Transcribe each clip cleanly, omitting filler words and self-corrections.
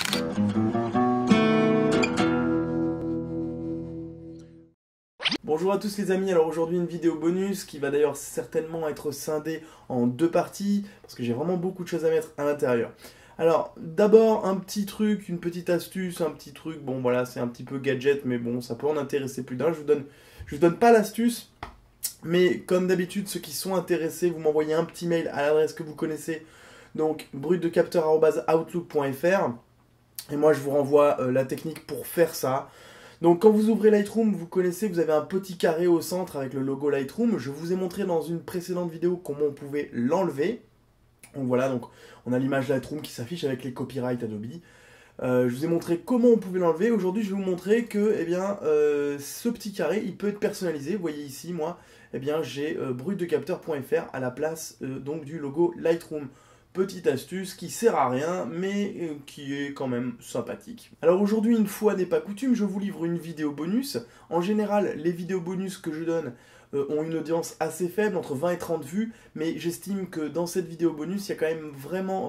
Bonjour à tous les amis, alors aujourd'hui une vidéo bonus qui va d'ailleurs certainement être scindée en deux parties parce que j'ai vraiment beaucoup de choses à mettre à l'intérieur. Alors d'abord un petit truc, une petite astuce, un petit truc, bon voilà c'est un petit peu gadget mais bon ça peut en intéresser plus d'un, je vous donne pas l'astuce, mais comme d'habitude ceux qui sont intéressés vous m'envoyez un petit mail à l'adresse que vous connaissez, donc brutdecapteur@outlook.fr et moi je vous renvoie la technique pour faire ça. Donc quand vous ouvrez Lightroom, vous connaissez, vous avez un petit carré au centre avec le logo Lightroom. Je vous ai montré dans une précédente vidéo comment on pouvait l'enlever. Donc voilà, donc on a l'image Lightroom qui s'affiche avec les copyrights Adobe. Je vous ai montré comment on pouvait l'enlever. Aujourd'hui, je vais vous montrer que ce petit carré, il peut être personnalisé. Vous voyez ici, moi, j'ai brutdecapteur.fr à la place donc du logo Lightroom. Petite astuce qui sert à rien, mais qui est quand même sympathique. Alors aujourd'hui, une fois n'est pas coutume, je vous livre une vidéo bonus. En général, les vidéos bonus que je donne ont une audience assez faible, entre 20 et 30 vues, mais j'estime que dans cette vidéo bonus, il y a quand même vraiment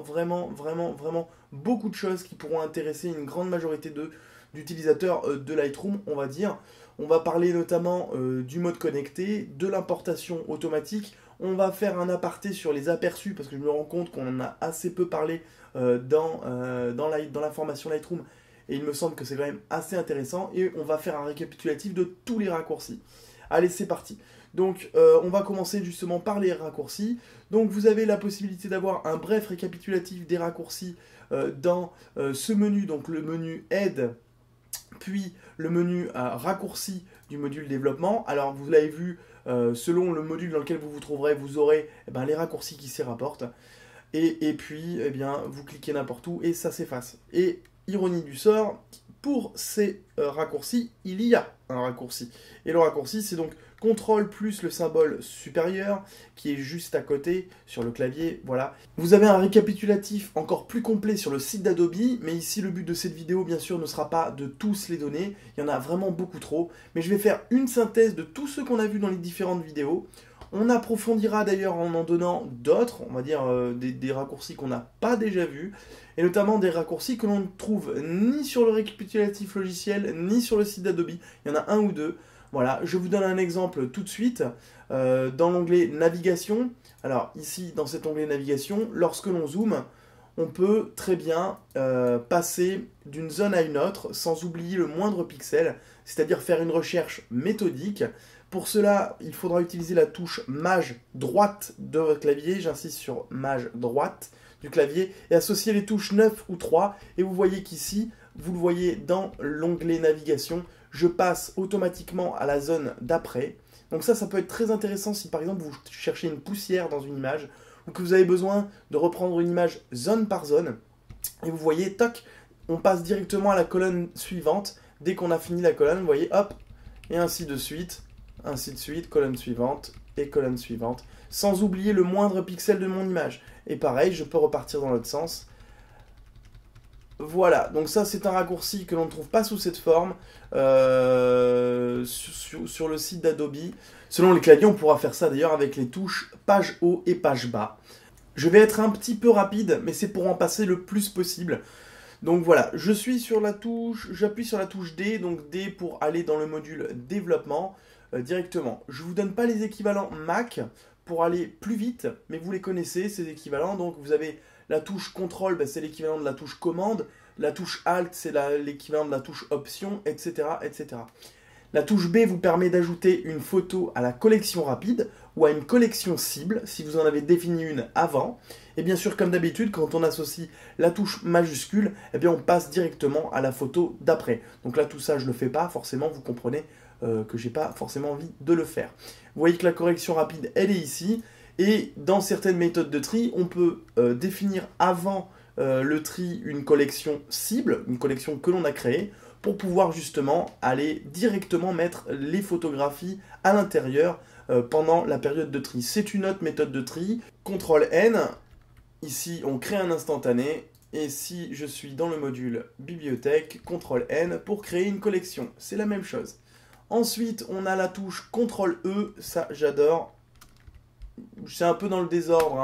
beaucoup de choses qui pourront intéresser une grande majorité d'utilisateurs de Lightroom, on va dire. On va parler notamment du mode connecté, de l'importation automatique. On va faire un aparté sur les aperçus parce que je me rends compte qu'on en a assez peu parlé dans la formation Lightroom et il me semble que c'est quand même assez intéressant et on va faire un récapitulatif de tous les raccourcis. Allez, c'est parti. Donc, on va commencer justement par les raccourcis. Donc, vous avez la possibilité d'avoir un bref récapitulatif des raccourcis dans ce menu, donc le menu Aide, puis le menu raccourci du module développement. Alors vous l'avez vu, selon le module dans lequel vous vous trouverez, vous aurez les raccourcis qui s'y rapportent. Et puis vous cliquez n'importe où et ça s'efface. Et ironie du sort, pour ces raccourcis, il y a un raccourci. Et le raccourci, c'est donc CTRL plus le symbole supérieur qui est juste à côté sur le clavier, voilà. Vous avez un récapitulatif encore plus complet sur le site d'Adobe, mais ici le but de cette vidéo bien sûr ne sera pas de tous les donner, il y en a vraiment beaucoup trop, mais je vais faire une synthèse de tout ce qu'on a vu dans les différentes vidéos. On approfondira d'ailleurs en donnant d'autres, on va dire des raccourcis qu'on n'a pas déjà vus, et notamment des raccourcis que l'on ne trouve ni sur le récapitulatif logiciel, ni sur le site d'Adobe. Il y en a un ou deux. Voilà, je vous donne un exemple tout de suite. Dans l'onglet Navigation, alors ici, dans cet onglet Navigation, lorsque l'on zoome, on peut très bien passer d'une zone à une autre sans oublier le moindre pixel, c'est-à-dire faire une recherche méthodique. Pour cela, il faudra utiliser la touche Maj droite de votre clavier, j'insiste sur Maj droite du clavier, et associer les touches 9 ou 3, et vous voyez qu'ici, vous le voyez dans l'onglet Navigation, je passe automatiquement à la zone d'après. Donc ça peut être très intéressant si par exemple vous cherchez une poussière dans une image, ou que vous avez besoin de reprendre une image zone par zone, et vous voyez, toc, on passe directement à la colonne suivante, dès qu'on a fini la colonne, vous voyez, hop, et ainsi de suite, colonne suivante, et colonne suivante, sans oublier le moindre pixel de mon image. Et pareil, je peux repartir dans l'autre sens. Voilà, donc ça c'est un raccourci que l'on ne trouve pas sous cette forme sur le site d'Adobe. Selon les claviers, on pourra faire ça d'ailleurs avec les touches page haut et page bas. Je vais être un petit peu rapide, mais c'est pour en passer le plus possible. Donc voilà, j'appuie sur la touche D, donc D pour aller dans le module développement directement. Je ne vous donne pas les équivalents Mac pour aller plus vite, mais vous les connaissez, ces équivalents. Donc vous avez la touche CTRL, c'est l'équivalent de la touche commande. La touche Alt, c'est l'équivalent de la touche option, etc., etc. La touche B vous permet d'ajouter une photo à la collection rapide ou à une collection cible, si vous en avez défini une avant. Et bien sûr, comme d'habitude, quand on associe la touche majuscule, on passe directement à la photo d'après. Donc là, tout ça, je ne le fais pas, forcément, vous comprenez que j'ai pas forcément envie de le faire. Vous voyez que la correction rapide, elle est ici. Et dans certaines méthodes de tri, on peut définir avant le tri une collection cible, une collection que l'on a créée, pour pouvoir justement aller directement mettre les photographies à l'intérieur pendant la période de tri. C'est une autre méthode de tri. CTRL-N, ici on crée un instantané, et si je suis dans le module bibliothèque, CTRL-N pour créer une collection. C'est la même chose. Ensuite, on a la touche CTRL-E, ça j'adore. C'est un peu dans le désordre, hein.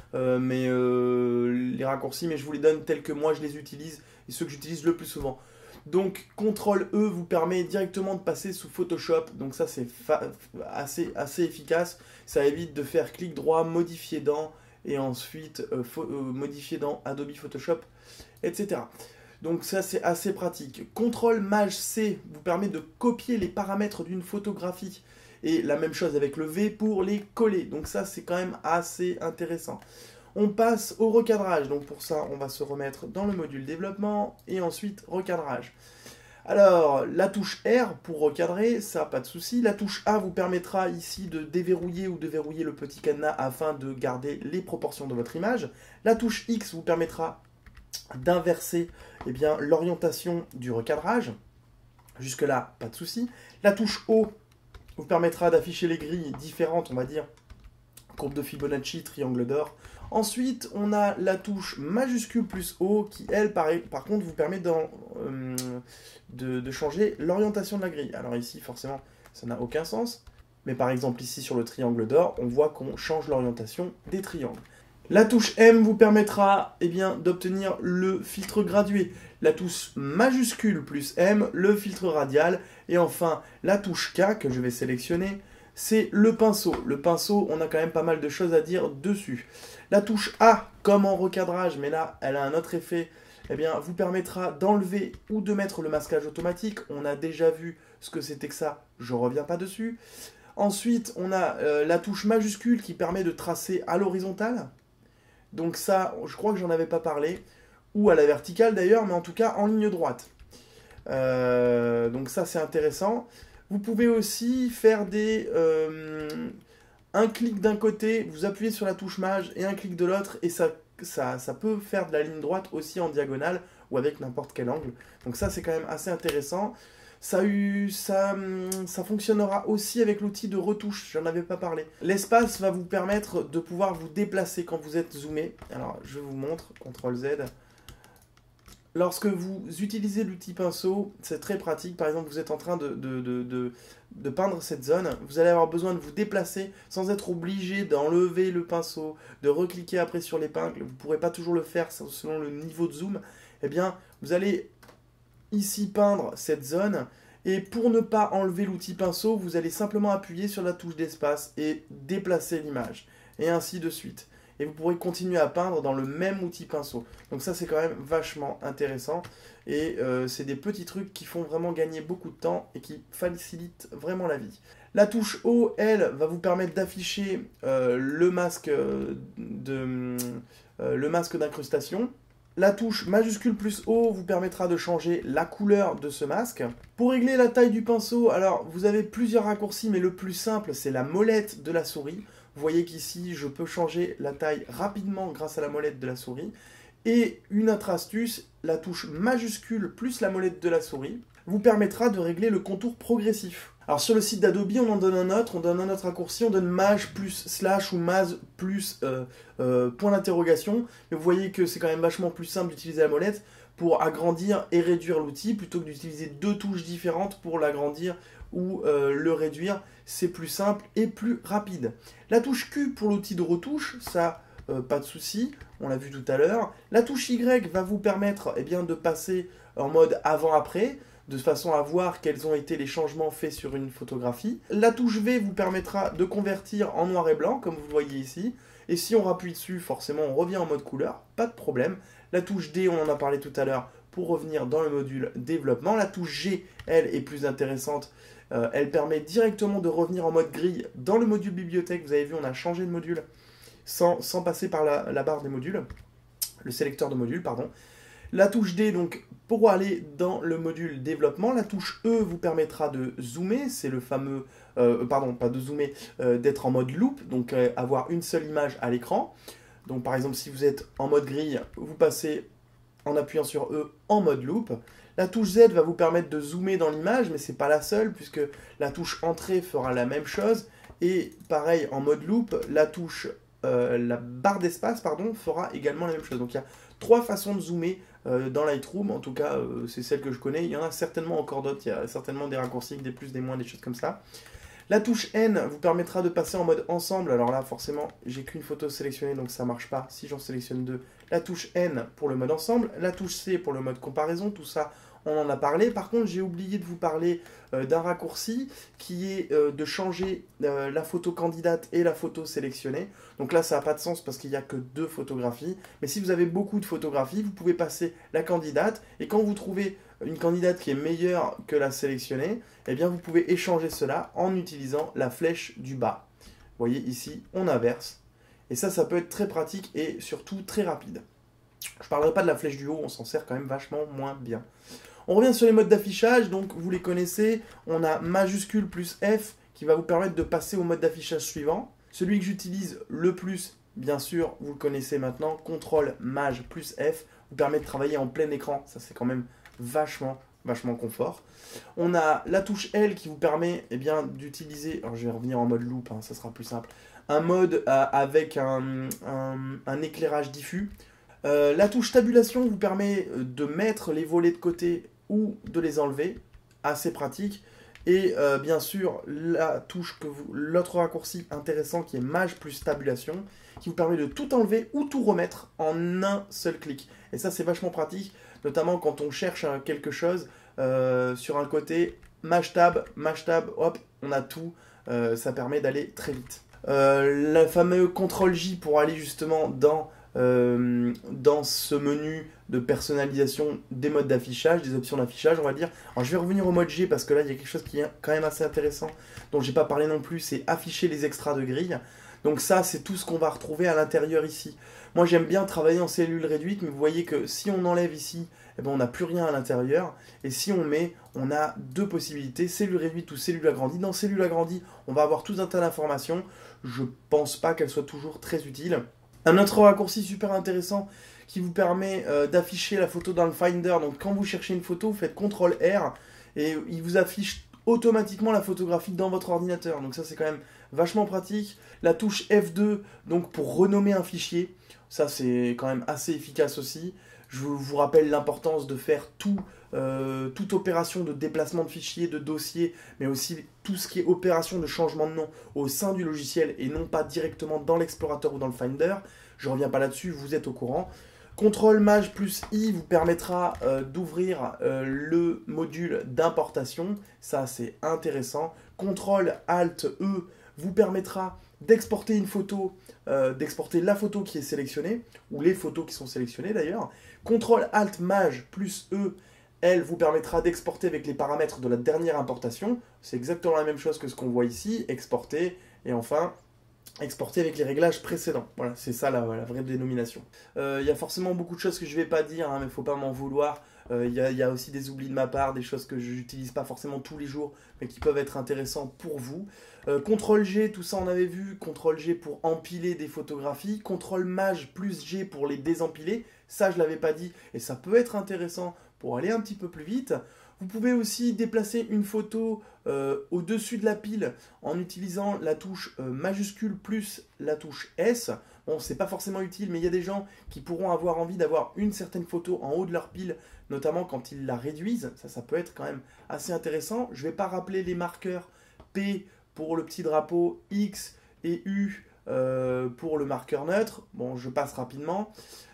les raccourcis, mais je vous les donne tels que moi je les utilise et ceux que j'utilise le plus souvent. Donc CTRL E vous permet directement de passer sous Photoshop, donc ça c'est assez efficace, ça évite de faire clic droit, modifier dans, et ensuite modifier dans Adobe Photoshop, etc. Donc ça c'est assez pratique. CTRL Maj C vous permet de copier les paramètres d'une photographie, et la même chose avec le V pour les coller, donc ça c'est quand même assez intéressant. On passe au recadrage, donc pour ça on va se remettre dans le module développement et ensuite recadrage. Alors la touche R pour recadrer, ça pas de souci. La touche A vous permettra ici de déverrouiller ou de verrouiller le petit cadenas afin de garder les proportions de votre image. La touche X vous permettra d'inverser l'orientation du recadrage. Jusque là pas de souci. La touche O vous permettra d'afficher les grilles différentes, on va dire, courbe de Fibonacci, triangle d'or. Ensuite, on a la touche majuscule plus O qui, elle, par contre, vous permet de changer l'orientation de la grille. Alors ici, forcément, ça n'a aucun sens. Mais par exemple, ici, sur le triangle d'or, on voit qu'on change l'orientation des triangles. La touche M vous permettra d'obtenir le filtre gradué. La touche majuscule plus M, le filtre radial. Et enfin, la touche K que je vais sélectionner, c'est le pinceau. Le pinceau, on a quand même pas mal de choses à dire dessus. La touche A, comme en recadrage, mais là, elle a un autre effet, vous permettra d'enlever ou de mettre le masquage automatique. On a déjà vu ce que c'était que ça, je ne reviens pas dessus. Ensuite, on a la touche majuscule qui permet de tracer à l'horizontale. Donc ça, je crois que j'en avais pas parlé. Ou à la verticale d'ailleurs, mais en tout cas en ligne droite. Donc ça, c'est intéressant. Vous pouvez aussi faire un clic d'un côté, vous appuyez sur la touche Maj, et un clic de l'autre, et ça peut faire de la ligne droite aussi en diagonale, ou avec n'importe quel angle. Donc ça, c'est quand même assez intéressant. Ça fonctionnera aussi avec l'outil de retouche, j'en avais pas parlé. L'espace va vous permettre de pouvoir vous déplacer quand vous êtes zoomé. Alors, je vous montre, CTRL Z. Lorsque vous utilisez l'outil pinceau, c'est très pratique. Par exemple, vous êtes en train de peindre cette zone. Vous allez avoir besoin de vous déplacer sans être obligé d'enlever le pinceau, de recliquer après sur l'épingle. Vous ne pourrez pas toujours le faire selon le niveau de zoom. Vous allez ici peindre cette zone. Et pour ne pas enlever l'outil pinceau, vous allez simplement appuyer sur la touche d'espace et déplacer l'image. Et ainsi de suite. Et vous pourrez continuer à peindre dans le même outil pinceau. Donc ça, c'est quand même vachement intéressant. Et c'est des petits trucs qui font vraiment gagner beaucoup de temps et qui facilitent vraiment la vie. La touche O, elle, va vous permettre d'afficher le masque d'incrustation. La touche majuscule plus O vous permettra de changer la couleur de ce masque. Pour régler la taille du pinceau, alors vous avez plusieurs raccourcis, mais le plus simple, c'est la molette de la souris. Vous voyez qu'ici, je peux changer la taille rapidement grâce à la molette de la souris. Et une autre astuce, la touche majuscule plus la molette de la souris vous permettra de régler le contour progressif. Alors sur le site d'Adobe, on en donne un autre, raccourci, on donne Maj plus slash ou Maj plus point d'interrogation. Mais vous voyez que c'est quand même vachement plus simple d'utiliser la molette pour agrandir et réduire l'outil plutôt que d'utiliser deux touches différentes pour l'agrandir ou le réduire. C'est plus simple et plus rapide. La touche Q pour l'outil de retouche, ça pas de souci, on l'a vu tout à l'heure. La touche Y va vous permettre de passer en mode avant-après, de façon à voir quels ont été les changements faits sur une photographie. La touche V vous permettra de convertir en noir et blanc, comme vous le voyez ici. Et si on rappuie dessus, forcément, on revient en mode couleur, pas de problème. La touche D, on en a parlé tout à l'heure, pour revenir dans le module développement. La touche G, elle, est plus intéressante. Elle permet directement de revenir en mode grille dans le module bibliothèque. Vous avez vu, on a changé de module sans passer par la barre des modules, le sélecteur de modules, pardon. La touche D, donc, pour aller dans le module développement. La touche E vous permettra de zoomer, c'est le fameux, pardon, pas de zoomer, d'être en mode loop, donc avoir une seule image à l'écran. Donc par exemple, si vous êtes en mode grille, vous passez en appuyant sur E en mode loop. La touche Z va vous permettre de zoomer dans l'image, mais ce n'est pas la seule, puisque la touche entrée fera la même chose. Et pareil, en mode loop, la barre d'espace fera également la même chose. Donc il y a trois façons de zoomer dans Lightroom, en tout cas c'est celle que je connais. Il y en a certainement encore d'autres, il y a certainement des raccourcis, des plus, des moins, des choses comme ça. La touche N vous permettra de passer en mode ensemble. Alors là, forcément, j'ai qu'une photo sélectionnée, donc ça marche pas. Si j'en sélectionne deux, la touche N pour le mode ensemble, la touche C pour le mode comparaison, tout ça, on en a parlé. Par contre, j'ai oublié de vous parler d'un raccourci qui est de changer la photo candidate et la photo sélectionnée. Donc là, ça n'a pas de sens parce qu'il n'y a que deux photographies. Mais si vous avez beaucoup de photographies, vous pouvez passer la candidate. Et quand vous trouvez une candidate qui est meilleure que la sélectionnée, eh bien vous pouvez échanger cela en utilisant la flèche du bas. Vous voyez ici, on inverse. Et ça peut être très pratique et surtout très rapide. Je ne parlerai pas de la flèche du haut, on s'en sert quand même vachement moins bien. On revient sur les modes d'affichage, donc vous les connaissez. On a majuscule plus F qui va vous permettre de passer au mode d'affichage suivant. Celui que j'utilise le plus, bien sûr, vous le connaissez maintenant, CTRL Maj plus F vous permet de travailler en plein écran. Ça c'est quand même vachement confort. On a la touche L qui vous permet d'utiliser, alors je vais revenir en mode loop, ça sera plus simple, un mode avec un éclairage diffus. La touche tabulation vous permet de mettre les volets de côté ou de les enlever, assez pratique. Et bien sûr, l'autre raccourci intéressant qui est Maj plus tabulation, qui vous permet de tout enlever ou tout remettre en un seul clic. Et ça, c'est vachement pratique, notamment quand on cherche quelque chose sur un côté, Maj tab, hop, on a tout. Ça permet d'aller très vite. Le fameux CTRL J pour aller justement dans ce menu de personnalisation des modes d'affichage, des options d'affichage, on va dire. Alors je vais revenir au mode G parce que là il y a quelque chose qui est quand même assez intéressant dont j'ai pas parlé non plus, c'est afficher les extras de grille. Donc ça c'est tout ce qu'on va retrouver à l'intérieur ici. Moi j'aime bien travailler en cellule réduite, mais vous voyez que si on enlève ici, eh ben, on n'a plus rien à l'intérieur. Et si on met, on a deux possibilités, cellule réduite ou cellule agrandie. Dans cellule agrandie, on va avoir tout un tas d'informations. Je pense pas qu'elles soient toujours très utiles. Un autre raccourci super intéressant qui vous permet d'afficher la photo dans le Finder. Donc quand vous cherchez une photo, vous faites CTRL R et il vous affiche automatiquement la photographie dans votre ordinateur. Donc ça c'est quand même vachement pratique. La touche F2 donc pour renommer un fichier. Ça c'est quand même assez efficace aussi. Je vous rappelle l'importance de faire toute opération de déplacement de fichiers, de dossiers, mais aussi tout ce qui est opération de changement de nom au sein du logiciel et non pas directement dans l'explorateur ou dans le Finder. Je ne reviens pas là-dessus, vous êtes au courant. CTRL Maj plus I vous permettra d'ouvrir le module d'importation. Ça, c'est intéressant. CTRL Alt E vous permettra d'exporter une photo, d'exporter la photo qui est sélectionnée, ou les photos qui sont sélectionnées d'ailleurs. CTRL Alt Maj plus E, elle vous permettra d'exporter avec les paramètres de la dernière importation. C'est exactement la même chose que ce qu'on voit ici, exporter, et enfin exporter avec les réglages précédents. Voilà, c'est ça la vraie dénomination. Il y a forcément beaucoup de choses que je ne vais pas dire, mais il ne faut pas m'en vouloir. Il y a aussi des oublis de ma part, des choses que je n'utilise pas forcément tous les jours, mais qui peuvent être intéressants pour vous. CTRL G, tout ça on avait vu. CTRL G pour empiler des photographies. CTRL Maj plus G pour les désempiler. Ça, je ne l'avais pas dit, et ça peut être intéressant pour aller un petit peu plus vite. Vous pouvez aussi déplacer une photo au-dessus de la pile en utilisant la touche majuscule plus la touche S. Bon, c'est pas forcément utile, mais il y a des gens qui pourront avoir envie d'avoir une certaine photo en haut de leur pile, notamment quand ils la réduisent. Ça peut être quand même assez intéressant. Je ne vais pas rappeler les marqueurs P pour le petit drapeau, X et U pour le marqueur neutre. Bon, je passe rapidement.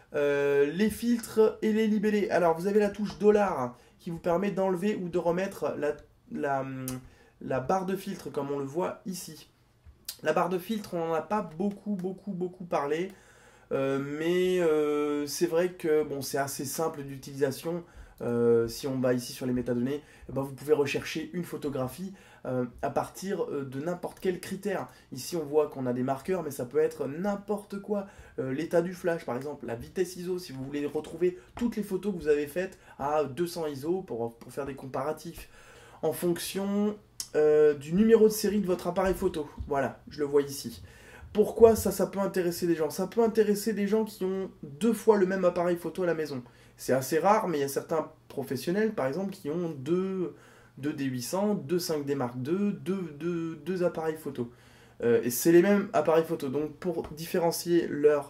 Les filtres et les libellés. Alors, vous avez la touche $ qui vous permet d'enlever ou de remettre la barre de filtre comme on le voit ici. La barre de filtre, on n'en a pas beaucoup parlé, mais c'est vrai que bon, c'est assez simple d'utilisation. Si on va ici sur les métadonnées, vous pouvez rechercher une photographie à partir de n'importe quel critère. Ici on voit qu'on a des marqueurs, mais ça peut être n'importe quoi. L'état du flash par exemple, la vitesse ISO, si vous voulez retrouver toutes les photos que vous avez faites à 200 ISO pour faire des comparatifs. En fonction du numéro de série de votre appareil photo. Voilà, je le vois ici. Pourquoi ça peut intéresser des gens? Ça peut intéresser des gens qui ont 2 fois le même appareil photo à la maison. C'est assez rare, mais il y a certains professionnels, par exemple, qui ont 2 D800, 2 5D Mark II, 2 appareils photo. Et c'est les mêmes appareils photo. Donc, pour différencier leur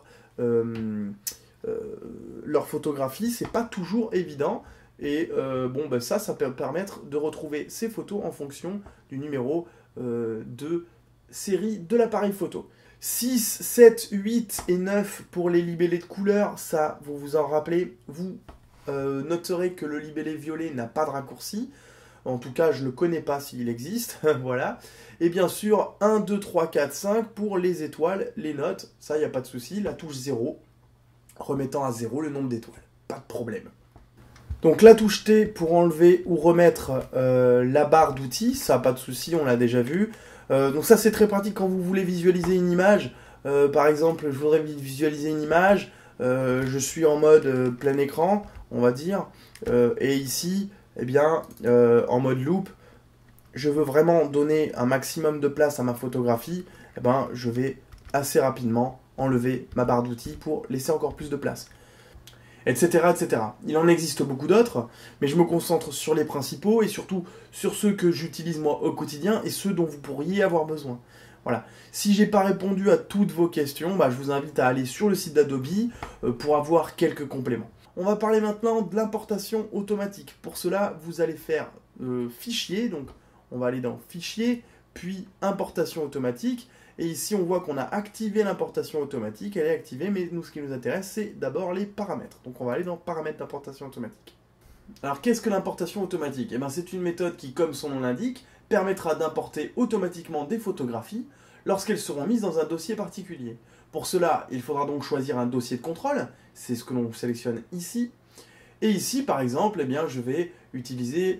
photographie, c'est pas toujours évident. Et ça peut permettre de retrouver ces photos en fonction du numéro de série de l'appareil photo. 6, 7, 8 et 9 pour les libellés de couleur, ça, vous vous en rappelez, vous noterez que le libellé violet n'a pas de raccourci. En tout cas, je ne le connais pas s'il existe, voilà. Et bien sûr, 1, 2, 3, 4, 5 pour les étoiles, les notes, ça, il n'y a pas de souci. La touche 0, remettant à 0 le nombre d'étoiles, pas de problème. Donc la touche T pour enlever ou remettre la barre d'outils, ça, pas de souci, on l'a déjà vu. Donc ça, c'est très pratique quand vous voulez visualiser une image. Par exemple, je voudrais visualiser une image, je suis en mode plein écran, on va dire, et ici, eh bien, en mode loop, je veux vraiment donner un maximum de place à ma photographie, eh ben, je vais assez rapidement enlever ma barre d'outils pour laisser encore plus de place. Etc., etc. Il en existe beaucoup d'autres, mais je me concentre sur les principaux et surtout sur ceux que j'utilise moi au quotidien et ceux dont vous pourriez avoir besoin. Voilà. Si j'ai pas répondu à toutes vos questions, je vous invite à aller sur le site d'Adobe pour avoir quelques compléments. On va parler maintenant de l'importation automatique. Pour cela, vous allez faire Fichier, donc on va aller dans Fichier, puis Importation automatique. Et ici, on voit qu'on a activé l'importation automatique, elle est activée, mais nous, ce qui nous intéresse, c'est d'abord les paramètres. Donc on va aller dans Paramètres d'importation automatique. Alors qu'est-ce que l'importation automatique? Eh bien, c'est une méthode qui, comme son nom l'indique, permettra d'importer automatiquement des photographies lorsqu'elles seront mises dans un dossier particulier. Pour cela, il faudra donc choisir un dossier de contrôle, c'est ce que l'on sélectionne ici. Et ici, par exemple, eh bien, je vais utiliser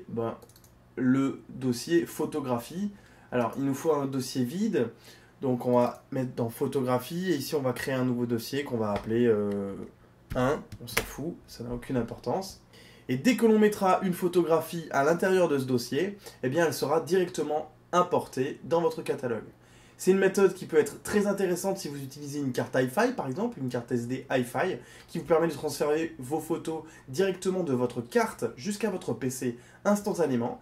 le dossier photographie. Alors, il nous faut un dossier vide, donc on va mettre dans photographie, et ici on va créer un nouveau dossier qu'on va appeler 1, on s'en fout, ça n'a aucune importance. Et dès que l'on mettra une photographie à l'intérieur de ce dossier, eh bien, elle sera directement importée dans votre catalogue. C'est une méthode qui peut être très intéressante si vous utilisez une carte Hi-Fi, par exemple, une carte SD Hi-Fi, qui vous permet de transférer vos photos directement de votre carte jusqu'à votre PC instantanément,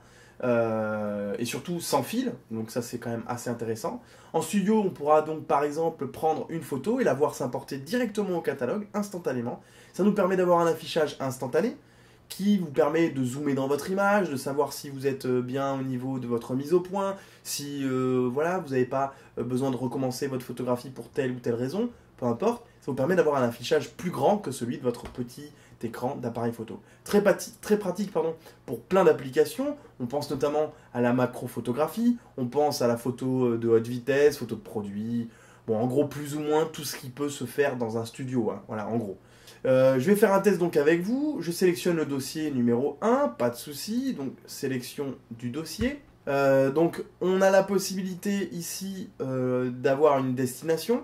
et surtout sans fil, donc ça c'est quand même assez intéressant. En studio, on pourra donc par exemple prendre une photo et la voir s'importer directement au catalogue instantanément. Ça nous permet d'avoir un affichage instantané, qui vous permet de zoomer dans votre image, de savoir si vous êtes bien au niveau de votre mise au point, si voilà, vous n'avez pas besoin de recommencer votre photographie pour telle ou telle raison, peu importe, ça vous permet d'avoir un affichage plus grand que celui de votre petit écran d'appareil photo. Très pratique pour plein d'applications, on pense notamment à la macro-photographie, on pense à la photo de haute vitesse, photo de produit, bon en gros plus ou moins tout ce qui peut se faire dans un studio, hein, voilà en gros. Je vais faire un test donc avec vous, je sélectionne le dossier numéro 1, pas de souci, donc sélection du dossier. Donc on a la possibilité ici d'avoir une destination,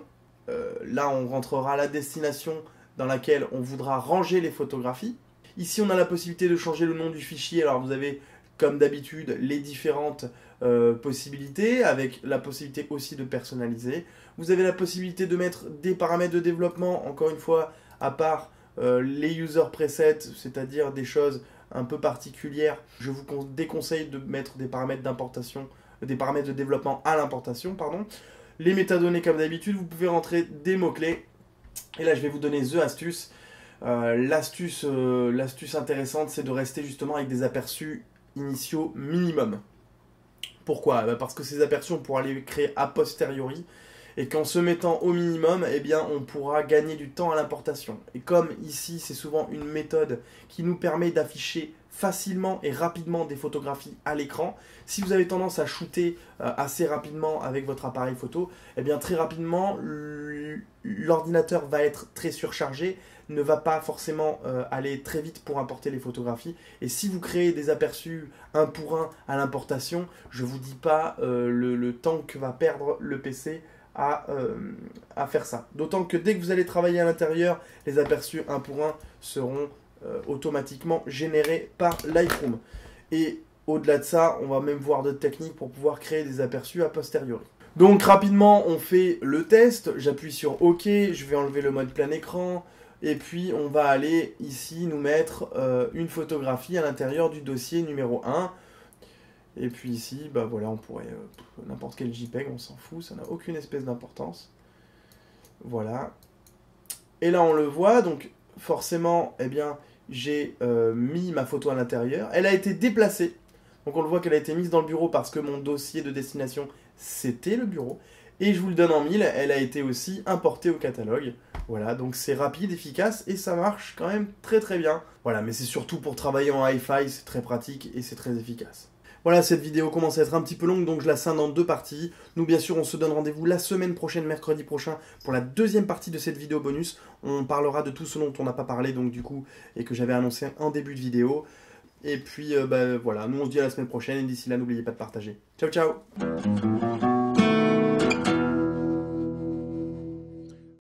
là on rentrera la destination dans laquelle on voudra ranger les photographies. Ici on a la possibilité de changer le nom du fichier, alors vous avez comme d'habitude les différentes possibilités, avec la possibilité aussi de personnaliser. Vous avez la possibilité de mettre des paramètres de développement, encore une fois, à part les user presets, c'est-à-dire des choses un peu particulières, je vous déconseille de mettre des paramètres d'importation, des paramètres de développement à l'importation, pardon. Les métadonnées comme d'habitude, vous pouvez rentrer des mots-clés. Et là, je vais vous donner the astuce. L'astuce intéressante, c'est de rester justement avec des aperçus initiaux minimum. Pourquoi? Parce que ces aperçus, on pourra les créer a posteriori. Et qu'en se mettant au minimum, eh bien, on pourra gagner du temps à l'importation. Et comme ici, c'est souvent une méthode qui nous permet d'afficher facilement et rapidement des photographies à l'écran, si vous avez tendance à shooter assez rapidement avec votre appareil photo, eh bien, très rapidement, l'ordinateur va être très surchargé, ne va pas forcément aller très vite pour importer les photographies. Et si vous créez des aperçus un pour un à l'importation, je ne vous dis pas le temps que va perdre le PC à faire ça. D'autant que dès que vous allez travailler à l'intérieur, les aperçus 1 pour 1 seront automatiquement générés par Lightroom. Et au-delà de ça, on va même voir d'autres techniques pour pouvoir créer des aperçus a posteriori. Donc rapidement, on fait le test. J'appuie sur OK, je vais enlever le mode plein écran. Et puis on va aller ici nous mettre une photographie à l'intérieur du dossier numéro 1. Et puis ici, voilà, on pourrait n'importe quel JPEG, on s'en fout, ça n'a aucune espèce d'importance. Voilà. Et là, on le voit, donc forcément, eh bien, j'ai mis ma photo à l'intérieur. Elle a été déplacée. Donc on le voit qu'elle a été mise dans le bureau parce que mon dossier de destination, c'était le bureau. Et je vous le donne en mille, elle a été aussi importée au catalogue. Voilà, donc c'est rapide, efficace et ça marche quand même très très bien. Voilà, mais c'est surtout pour travailler en hi-fi, c'est très pratique et c'est très efficace. Voilà, cette vidéo commence à être un petit peu longue, donc je la scinde en 2 parties. Nous, bien sûr, on se donne rendez-vous la semaine prochaine, mercredi prochain, pour la deuxième partie de cette vidéo bonus. On parlera de tout ce dont on n'a pas parlé, donc du coup, et que j'avais annoncé en début de vidéo. Et puis, voilà, nous on se dit à la semaine prochaine, et d'ici là, n'oubliez pas de partager. Ciao, ciao!